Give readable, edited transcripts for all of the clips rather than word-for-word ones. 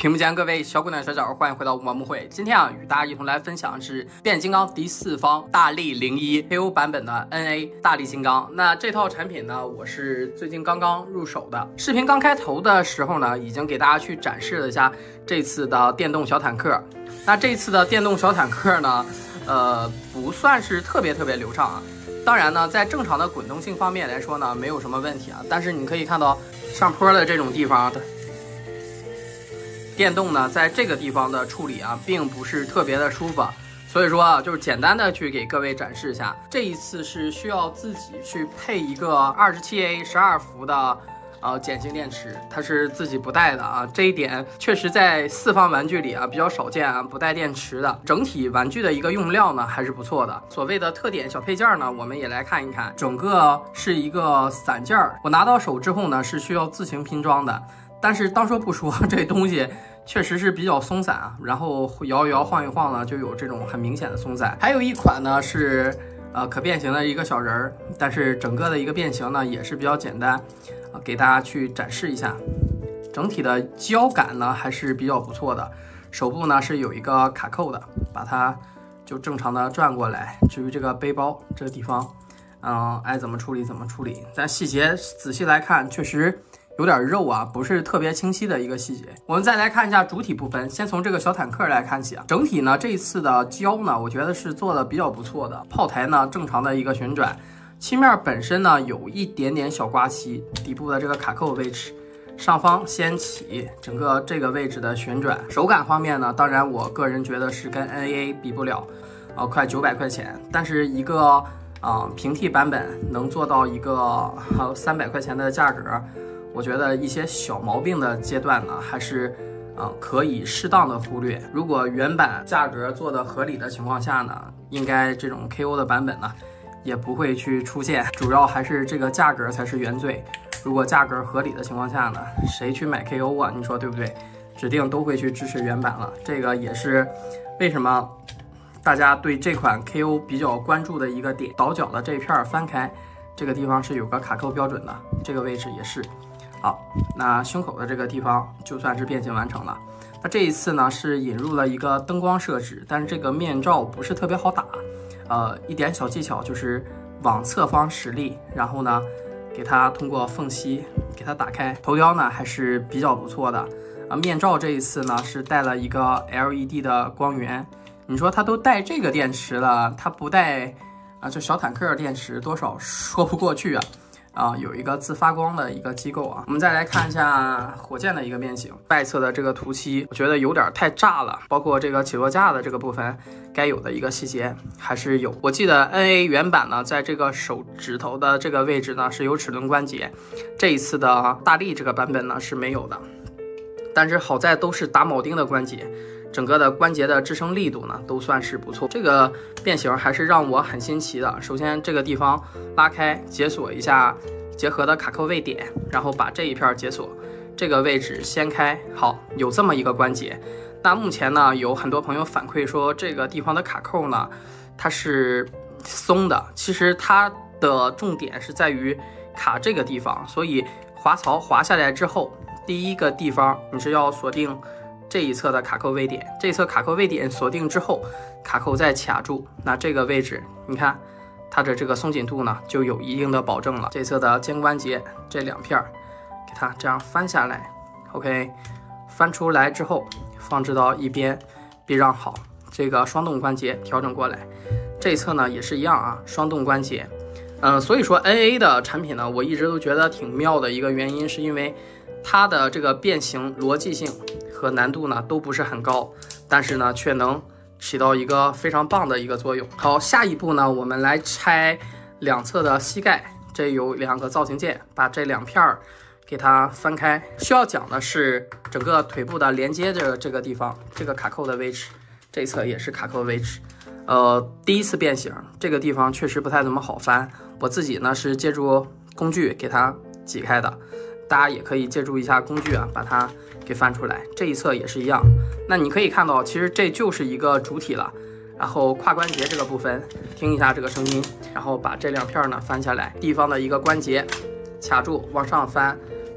屏幕前各位小姑娘小脚，欢迎回到五毛木会。今天与大家一同来分享的是变形金刚第4方大力01 KO 版本的 NA 大力金刚。那这套产品呢，我是最近刚刚入手的。视频刚开头的时候呢，已经给大家去展示了一下这次的电动小坦克。那这次的电动小坦克呢，不算是特别流畅啊。当然呢，在正常的滚动性方面来说呢，没有什么问题啊。但是你可以看到上坡的这种地方的。电动呢，在这个地方的处理啊，并不是特别的舒服，所以说啊，就是简单的去给各位展示一下。这一次是需要自己去配一个27A 12伏的碱性电池，它是自己不带的啊。这一点确实在4方玩具里啊比较少见啊，不带电池的。整体玩具的一个用料呢还是不错的。所谓的特点小配件呢，我们也来看一看。整个是一个散件，我拿到手之后呢是需要自行拼装的。但是当说不说，这东西确实是比较松散啊，然后摇一摇晃一晃呢，就有这种很明显的松散。还有一款呢是可变形的一个小人儿，但是整个的一个变形呢也是比较简单，给大家去展示一下。整体的胶感呢还是比较不错的，手部呢是有一个卡扣的，把它就正常的转过来。至于这个背包这个地方，爱怎么处理怎么处理。但细节仔细来看，确实有点肉啊，不是特别清晰的一个细节。我们再来看一下主体部分，先从这个小坦克来看起啊。整体呢，这一次的胶呢，我觉得是做的比较不错的。炮台呢，正常的一个旋转，漆面本身呢有一点点小刮漆，底部的这个卡扣位置，上方掀起，整个这个位置的旋转。手感方面呢，当然我个人觉得是跟 NA 比不了，快900块钱，但是一个平替版本能做到一个300块钱的价格。我觉得一些小毛病的阶段呢，还是可以适当的忽略。如果原版价格做的合理的情况下呢，应该这种 KO 的版本呢也不会去出现。主要还是这个价格才是原罪。如果价格合理的情况下呢，谁去买 KO 啊？你说对不对？指定都会去支持原版了。这个也是为什么大家对这款 KO 比较关注的一个点。倒角的这片翻开，这个地方是有个卡扣标准的，这个位置也是。好，那胸口的这个地方就算是变形完成了。那这一次呢是引入了一个灯光设置，但是这个面罩不是特别好打。一点小技巧就是往侧方使力，然后呢给它通过缝隙给它打开。头雕呢还是比较不错的。面罩这一次呢是带了一个 LED 的光源。你说它都带这个电池了，它不带这小坦克电池多少说不过去啊。有一个自发光的一个机构啊。我们再来看一下火箭的一个变形，外侧的这个涂漆，我觉得有点太炸了，包括这个起落架的这个部分，该有的一个细节还是有。我记得 NA 原版呢，在这个手指头的这个位置呢是有齿轮关节，这一次的大力这个版本呢是没有的，但是好在都是打铆钉的关节。整个的关节的支撑力度呢都算是不错，这个变形还是让我很新奇的。首先这个地方拉开解锁一下结合的卡扣位点，然后把这一片解锁，这个位置掀开，好，有这么一个关节。那目前呢有很多朋友反馈说这个地方的卡扣呢它是松的，其实它的重点是在于卡这个地方，所以滑槽滑下来之后，第一个地方你是要锁定这一侧的卡扣位点，这一侧卡扣位点锁定之后，卡扣再卡住，那这个位置你看它的这个松紧度呢就有一定的保证了。这侧的肩关节这2片给它这样翻下来 ，OK， 翻出来之后放置到一边避让好，这个双动关节调整过来，这一侧呢也是一样啊，双动关节。所以说 NA 的产品呢，我一直都觉得挺妙的一个原因，是因为它的这个变形逻辑性和难度呢都不是很高，但是呢却能起到一个非常棒的一个作用。好，下一步呢我们来拆两侧的膝盖，这有2个造型件，把这2片给它翻开。需要讲的是整个腿部的连接这个地方，这个卡扣的位置，这一侧也是卡扣位置。第一次变形这个地方确实不太怎么好翻，我自己呢是借助工具给它挤开的，大家也可以借助一下工具啊，把它给翻出来。这一侧也是一样。那你可以看到，其实这就是一个主体了。然后胯关节这个部分，听一下这个声音，然后把这2片呢翻下来，地方的一个关节卡住，往上翻，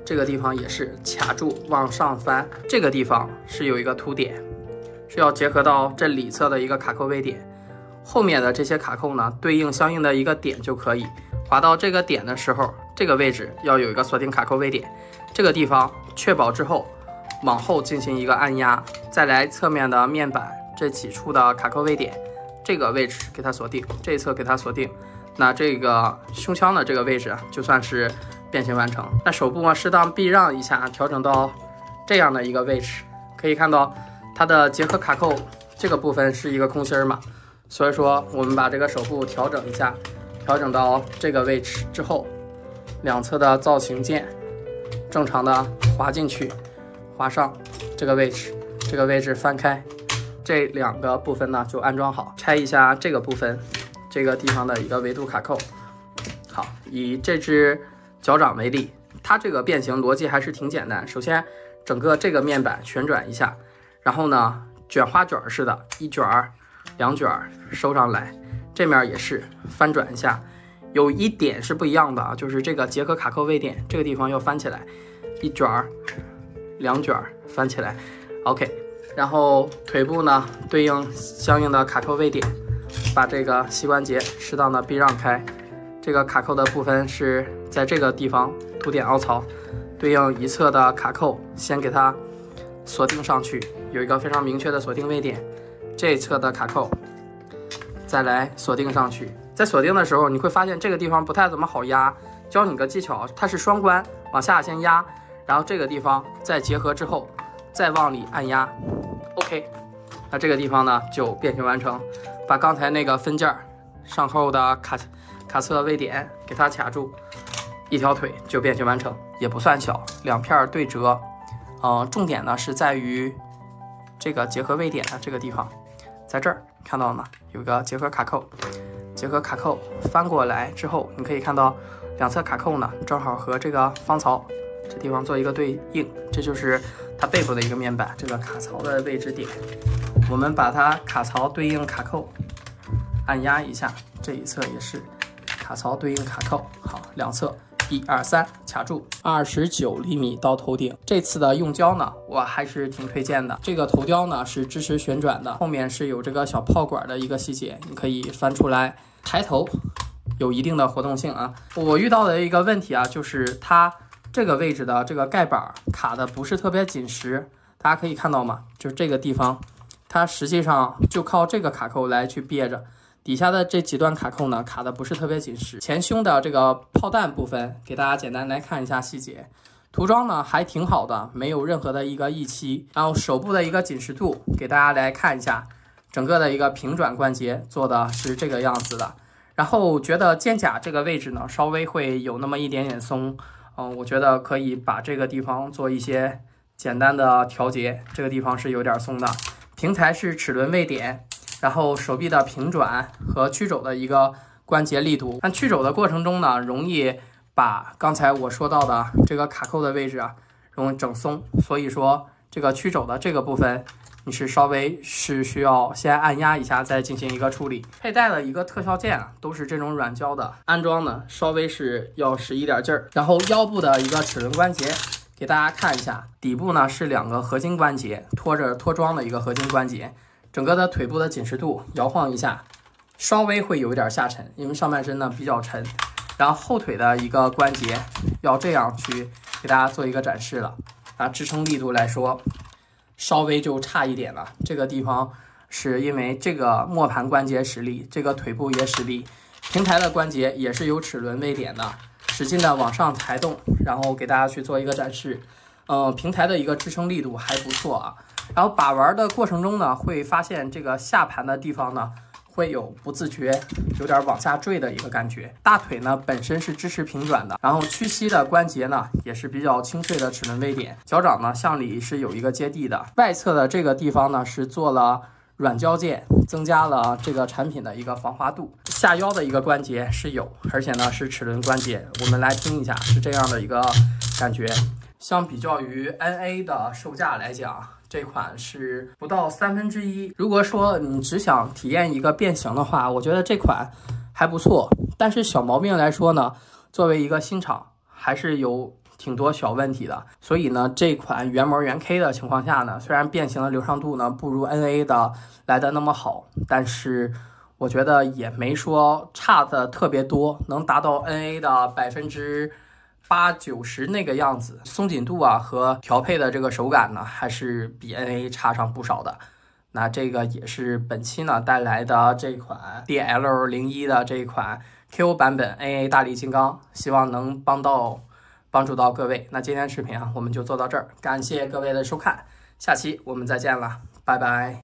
这个地方也是卡住往上翻，这个地方是有一个凸点，是要结合到这里侧的一个卡扣位点，后面的这些卡扣呢对应相应的一个点就可以。滑到这个点的时候，这个位置要有一个锁定卡扣位点，这个地方确保之后往后进行一个按压，再来侧面的面板这几处的卡扣位点，这个位置给它锁定，这一侧给它锁定。那这个胸腔的这个位置就算是变形完成。那手部适当避让一下，调整到这样的一个位置，可以看到它的结合卡扣这个部分是一个空心嘛，所以说我们把这个手部调整一下，调整到这个位置之后，两侧的造型键正常的滑进去，滑上这个位置，这个位置翻开，这两个部分呢就安装好。拆一下这个部分，这个地方的一个维度卡扣。好，以这只脚掌为例，它这个变形逻辑还是挺简单。首先，整个这个面板旋转一下，然后呢，卷花卷似的，一卷儿、两卷儿收上来，这面也是翻转一下。有一点是不一样的啊，就是这个结合卡扣位点这个地方要翻起来，一卷儿、两卷儿翻起来。OK， 然后腿部呢对应相应的卡扣位点，把这个膝关节适当的避让开。这个卡扣的部分是在这个地方凸点凹槽，对应一侧的卡扣先给它锁定上去，有一个非常明确的锁定位点。这一侧的卡扣再来锁定上去。在锁定的时候，你会发现这个地方不太怎么好压，教你个技巧，它是双关，往下先压，然后这个地方再结合之后再往里按压。 OK， 那这个地方呢就变形完成。把刚才那个分件上后的卡侧位点给它卡住，一条腿就变形完成，也不算小，两片对折。重点呢是在于这个结合位点的这个地方，在这儿看到了吗？有一个结合卡扣，结合卡扣翻过来之后，你可以看到两侧卡扣呢正好和这个方槽这地方做一个对应，这就是它背部的一个面板，这个卡槽的位置点。我们把它卡槽对应卡扣按压一下，这一侧也是卡槽对应卡扣。好，两侧1、2、3卡住，29厘米到头顶。这次的用胶呢，我还是挺推荐的。这个头雕呢是支持旋转的，后面是有这个小炮管的一个细节，你可以翻出来抬头，有一定的活动性啊。我遇到的一个问题啊，就是它这个位置的这个盖板卡的不是特别紧实，大家可以看到吗？就是这个地方，它实际上就靠这个卡扣来去憋着。底下的这几段卡扣呢，卡的不是特别紧实。前胸的这个炮弹部分，给大家简单来看一下细节。涂装呢还挺好的，没有任何的一个溢漆。然后手部的一个紧实度，给大家来看一下，整个的一个平转关节做的是这个样子的。然后觉得肩胛这个位置呢，稍微会有那么一点点松。我觉得可以把这个地方做一些简单的调节，这个地方是有点松的。平台是齿轮位点。然后手臂的平转和曲肘的一个关节力度，但曲肘的过程中呢，容易把刚才我说到的这个卡扣的位置啊，容易整松。所以说这个曲肘的这个部分，你是稍微是需要先按压一下，再进行一个处理。佩戴的一个特效键都是这种软胶的，安装呢稍微是要使一点劲儿。然后腰部的一个齿轮关节，给大家看一下，底部呢是2个合金关节，拖装的一个合金关节。整个的腿部的紧实度摇晃一下，稍微会有一点下沉，因为上半身呢比较沉。然后后腿的一个关节要这样去给大家做一个展示了。支撑力度来说，稍微就差一点了。这个地方是因为这个磨盘关节使力，这个腿部也使力，平台的关节也是有齿轮位点的，使劲的往上抬动，然后给大家去做一个展示。平台的一个支撑力度还不错啊。然后把玩的过程中呢，会发现这个下盘的地方呢，会有不自觉有点往下坠的一个感觉。大腿呢本身是支持平转的，然后屈膝的关节呢也是比较清脆的齿轮位点。脚掌呢向里是有一个接地的，外侧的这个地方呢是做了软胶件，增加了这个产品的一个防滑度。下腰的一个关节是有，而且呢是齿轮关节。我们来听一下，是这样的一个感觉。相比较于 NA 的售价来讲，这款是不到1/3。如果说你只想体验一个变形的话，我觉得这款还不错。但是小毛病来说呢，作为一个新厂，还是有挺多小问题的。所以呢，这款原模原 K 的情况下呢，虽然变形的流畅度呢不如 NA 的来的那么好，但是我觉得也没说差的特别多，能达到 NA 的80%-90%那个样子。松紧度啊和调配的这个手感呢，还是比 NA 差上不少的。那这个也是本期呢带来的这款 DL01的这一款 KO 版本 NA 大力金刚，希望能帮助到各位。那今天视频啊，我们就做到这儿，感谢各位的收看，下期我们再见了，拜拜。